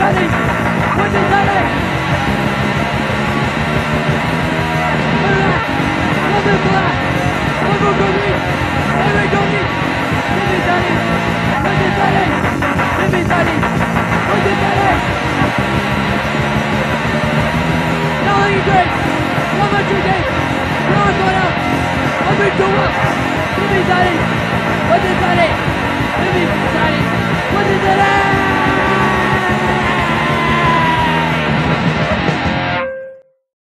Italie, Forza Italia! Another flag! Over Gomis! Over Gomis! Forza Italia! Forza Italia! Forza Italia! Forza Italia! Stalingrad! Novocherkassk! Krasnodar! Over Tula! Forza Italia! Forza Italia! Forza Italia! Forza Italia!